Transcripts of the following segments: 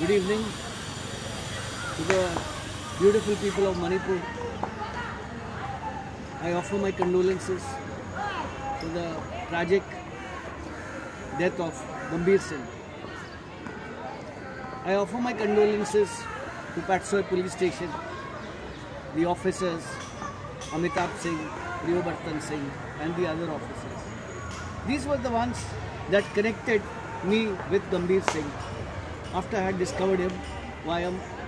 Good evening to the beautiful people of Manipur. I offer my condolences to the tragic death of Gambhir Singh. I offer my condolences to Patsoi police station, the officers, Amitabh Singh, Priyabartan Singh and the other officers. These were the ones that connected me with Gambhir Singh after I had discovered him via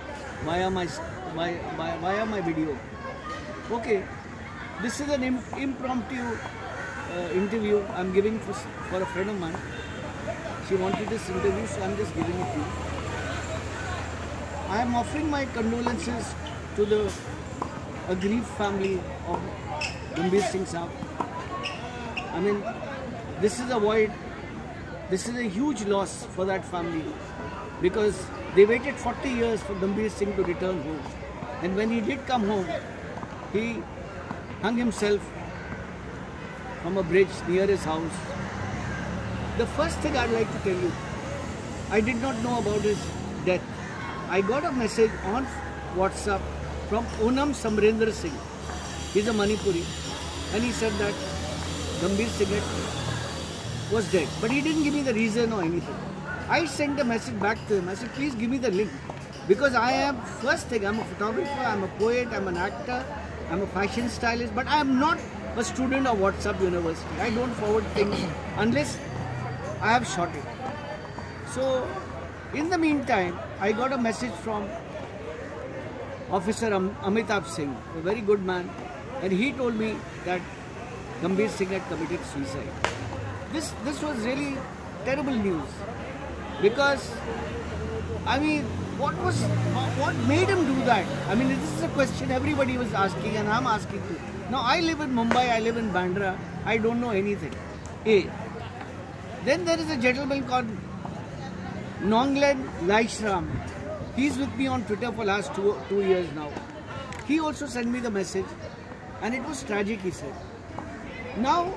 my video. Okay, this is an impromptu interview I'm giving for a friend of mine. She wanted this interview, so I'm just giving it to you. I am offering my condolences to the aggrieved family of Gambhir Singh Saab. I mean, this is a void. This is a huge loss for that family because they waited 40 years for Gambhir Singh to return home. And when he did come home, he hung himself from a bridge near his house. The first thing I'd like to tell you, I did not know about his death. I got a message on WhatsApp from Onam Samrendra Singh. He's a Manipuri. And he said that Gambhir Singh was dead. But he didn't give me the reason or anything. I sent a message back to him. I said, please give me the link. Because I am, first thing, I'm a photographer, I'm a poet, I'm an actor, I'm a fashion stylist. But I am not a student of WhatsApp University. I don't forward things unless I have shot it. So, in the meantime, I got a message from Officer Amitabh Singh, a very good man, and he told me that Gambhir Singh had committed suicide. This was really terrible news because, I mean, what made him do that? I mean, this is a question everybody was asking and I'm asking too. Now, I live in Mumbai, I live in Bandra, I don't know anything. A. Then there is a gentleman called Nonglen Laishram. He's with me on Twitter for last two years now. He also sent me the message and it was tragic, he said. Now,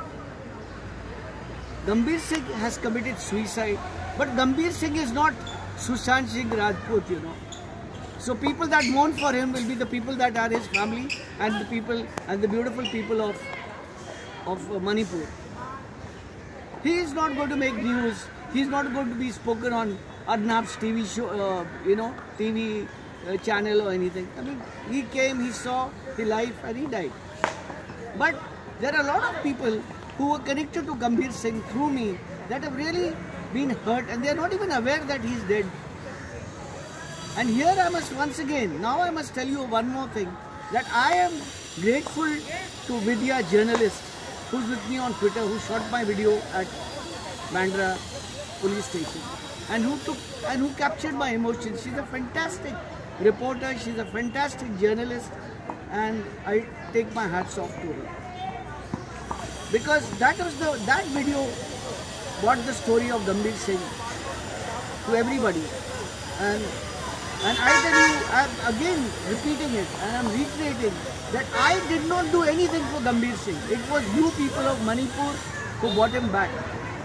Gambhir Singh has committed suicide, but Gambhir Singh is not Sushant Singh Rajput, you know. So people that mourn for him will be the people that are his family and the people and the beautiful people of Manipur. He is not going to make news. He is not going to be spoken on Arnab's TV show, TV channel or anything. I mean, he came, he saw the life and he died. But there are a lot of people who were connected to Gambhir Singh through me that have really been hurt and they are not even aware that he's dead. And here I must once again, now I must tell you one more thing, that I am grateful to Vidya, journalist, who's with me on Twitter, who shot my video at Bandra police station and who captured my emotions. She's a fantastic reporter, she's a fantastic journalist, and I take my hats off to her. Because that video brought the story of Gambhir Singh to everybody. And I tell you, I'm again repeating it and I'm reiterating that I did not do anything for Gambhir Singh. It was you people of Manipur who brought him back.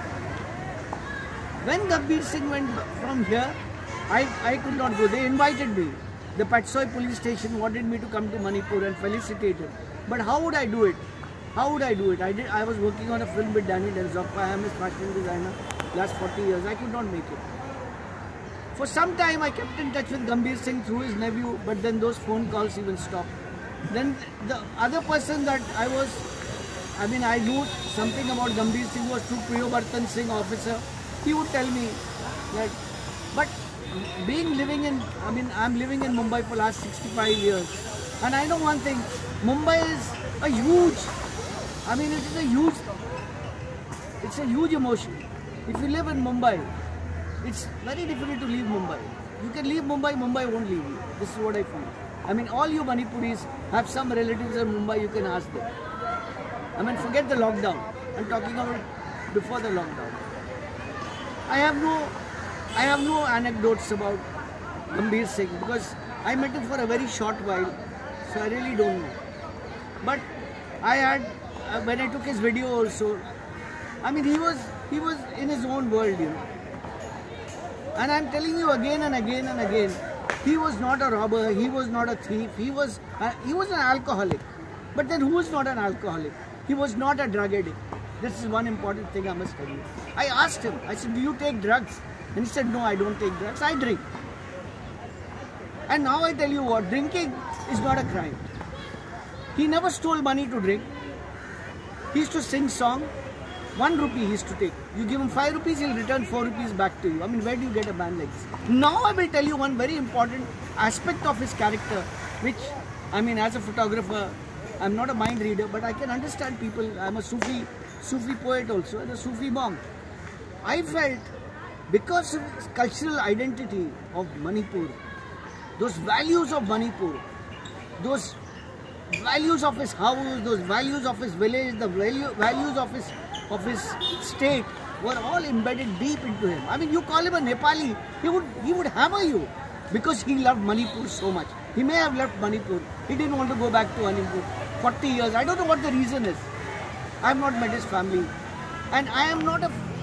When Gambhir Singh went from here, I could not go. They invited me. The Patsoi police station wanted me to come to Manipur and felicitate him. But how would I do it? How would I do it? I was working on a film with Danny Denzokpa. I am his fashion designer last 40 years. I could not make it. For some time, I kept in touch with Gambhir Singh through his nephew, but then those phone calls even stopped. Then the other person that I knew something about Gambhir Singh was through Priyabartan Singh, officer. He would tell me that, but I'm living in Mumbai for the last 65 years. And I know one thing, Mumbai is a huge, it's a huge emotion. If you live in Mumbai, it's very difficult to leave Mumbai. You can leave Mumbai, Mumbai won't leave you. This is what I feel. I mean, all you Manipuris have some relatives in Mumbai, you can ask them. I mean, forget the lockdown. I'm talking about before the lockdown. I have no anecdotes about Gambhir Singh because I met him for a very short while, so I really don't know. But I had, when I took his video also, I mean, he was in his own world, you know. And I'm telling you again and again and again, he was not a robber, he was not a thief, he was an alcoholic. But then who was not an alcoholic? He was not a drug addict. This is one important thing I must tell you. I asked him, I said, do you take drugs? And he said, no, I don't take drugs, I drink. And now I tell you what, drinking is not a crime. He never stole money to drink. He used to sing song. 1 rupee he used to take. You give him 5 rupees, he'll return 4 rupees back to you. I mean, where do you get a man like this? Now I will tell you one very important aspect of his character, which, I mean, as a photographer, I'm not a mind reader, but I can understand people. I'm a Sufi poet also, and a Sufi monk. I felt, because of his cultural identity of Manipur, those values of Manipur, those values of his house, those values of his village, the values of his state were all embedded deep into him. I mean, you call him a Nepali, he would hammer you because he loved Manipur so much. He may have left Manipur. He didn't want to go back to Manipur. 40 years. I don't know what the reason is. I have not met his family, and I'm not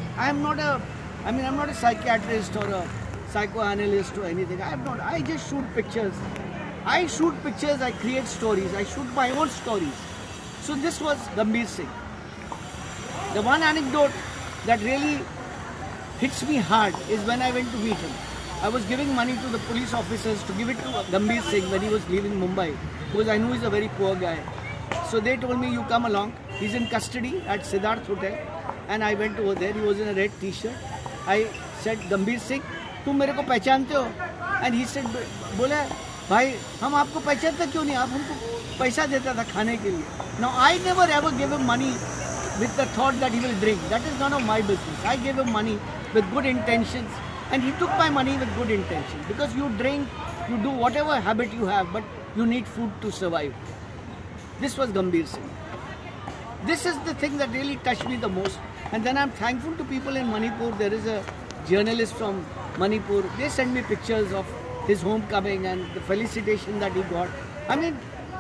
a psychiatrist or a psychoanalyst or anything. I just shoot pictures. I create stories, I shoot my own stories. So this was Gambhir Singh. The one anecdote that really hits me hard is when I went to meet him. I was giving money to the police officers to give it to Gambhir Singh when he was leaving Mumbai, because I knew he's a very poor guy. So they told me, you come along. He's in custody at Siddharth Hotel, and I went over there. He was in a red t-shirt. I said, Gambhir Singh, तुम मेरे को पहचानते हो? And he said, बोले, भाई हम आपको पहचानते क्यों नहीं? आप हमको पैसा देता था खाने के लिए. Now I never ever gave him money with the thought that he will drink. That is none of my business. I gave him money with good intentions, and he took my money with good intentions. Because you drink, you do whatever habit you have, but you need food to survive. This was Gambhir Singh. This is the thing that really touched me the most. And then I'm thankful to people in Manipur. There is a journalist from Manipur. They send me pictures of his homecoming and the felicitation that he got. I mean,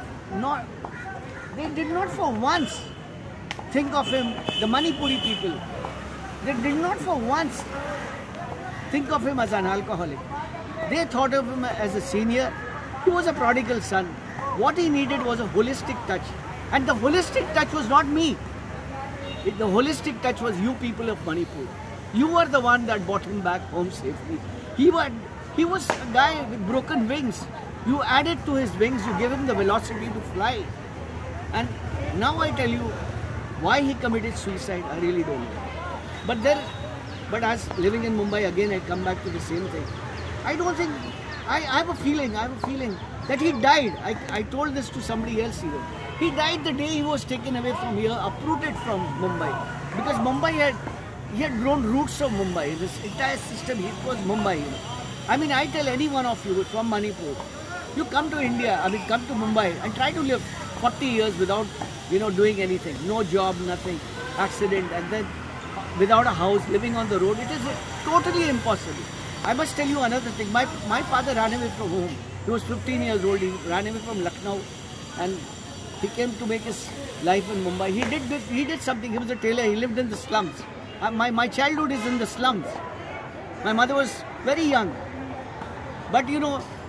they did not for once think of him, the Manipuri people. They did not for once think of him as an alcoholic. They thought of him as a senior. He was a prodigal son. What he needed was a holistic touch. And the holistic touch was not me. The holistic touch was you people of Manipur. You were the one that brought him back home safely. He was a guy with broken wings. You added to his wings, you gave him the velocity to fly. And now I tell you why he committed suicide, I really don't know. But as living in Mumbai, again I come back to the same thing. I don't think, I have a feeling that he died. I told this to somebody else even. He died the day he was taken away from here, uprooted from Mumbai. Because Mumbai he had grown roots of Mumbai. This entire system, it was Mumbai. You know. I mean, I tell any one of you from Manipur, you come to India, come to Mumbai and try to live 40 years without, doing anything. No job, nothing, accident, and then without a house, living on the road. It is totally impossible. I must tell you another thing. My father ran away from home. He was 15 years old. He ran away from Lucknow and he came to make his life in Mumbai. He did something. He was a tailor. He lived in the slums. My childhood is in the slums. My mother was very young. But he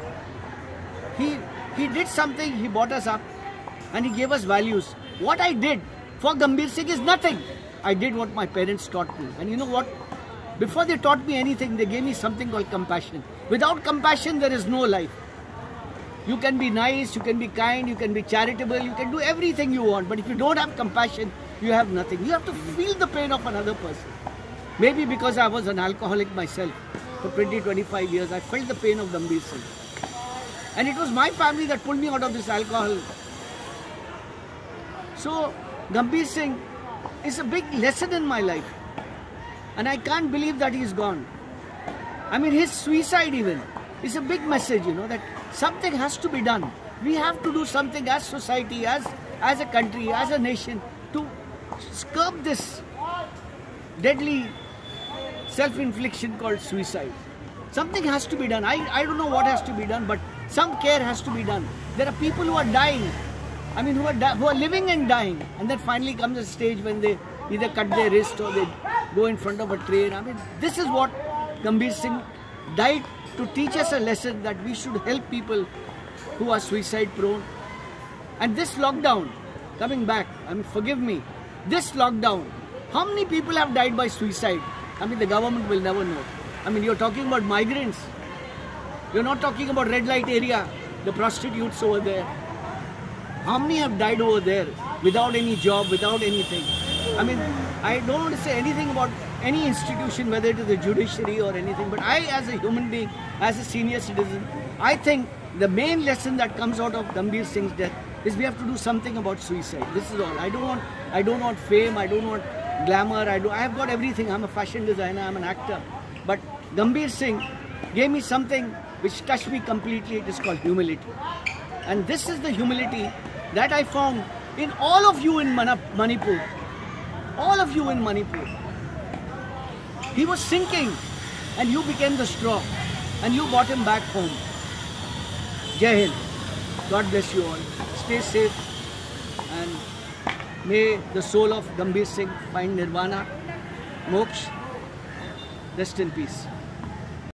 did something. He brought us up and he gave us values. What I did for Gambhir Singh is nothing. I did what my parents taught me. And you know what? Before they taught me anything, they gave me something called compassion. Without compassion, there is no life. You can be nice, you can be kind, you can be charitable, you can do everything you want. But if you don't have compassion, you have nothing. You have to feel the pain of another person. Maybe because I was an alcoholic myself for 20-25 years, I felt the pain of Gambhir Singh. And it was my family that pulled me out of this alcohol. So, Gambhir Singh is a big lesson in my life. And I can't believe that he's gone. I mean, his suicide even is a big message, that something has to be done. We have to do something as society, as a country, as a nation to curb this deadly self-infliction called suicide. Something has to be done. I don't know what has to be done, but some care has to be done. There are people who are dying. I mean, who are living and dying. And then finally comes a stage when they either cut their wrist or they go in front of a train. I mean, this is what Gambhir Singh died to teach us a lesson that we should help people who are suicide prone. And this lockdown, coming back, forgive me, this lockdown, how many people have died by suicide? The government will never know. You're talking about migrants. You're not talking about red light area, the prostitutes over there. How many have died over there without any job, without anything? I don't want to say anything about any institution, whether it is the judiciary or anything, but I, as a human being, as a senior citizen, I think the main lesson that comes out of Gambhir Singh's death is we have to do something about suicide. This is all. I don't want fame, I don't want glamour, I have got everything. I'm a fashion designer, I'm an actor. But Gambhir Singh gave me something which touched me completely. It is called humility. And this is the humility that I found in all of you in Manipur. All of you in Manipur. He was sinking and you became the straw and you brought him back home. Jai Hind. God bless you all. Stay safe and may the soul of Gambhir Singh find nirvana, moksha. Rest in peace.